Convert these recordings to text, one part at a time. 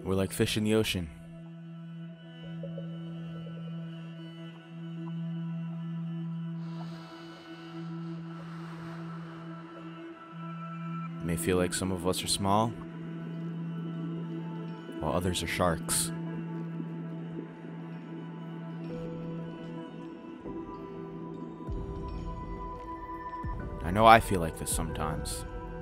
We're like fish in the ocean. It may feel like some of us are small, while others are sharks. I know I feel like this sometimes.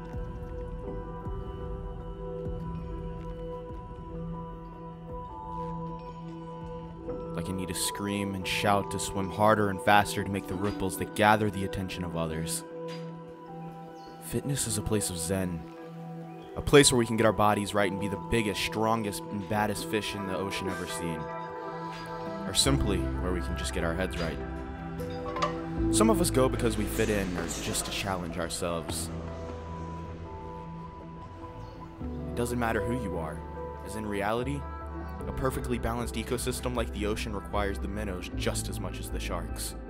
Like I need to scream and shout to swim harder and faster to make the ripples that gather the attention of others. Fitness is a place of zen. A place where we can get our bodies right and be the biggest, strongest, and baddest fish in the ocean ever seen. Or simply, where we can just get our heads right. Some of us go because we fit in, or just to challenge ourselves. It doesn't matter who you are, as in reality, a perfectly balanced ecosystem like the ocean requires the minnows just as much as the sharks.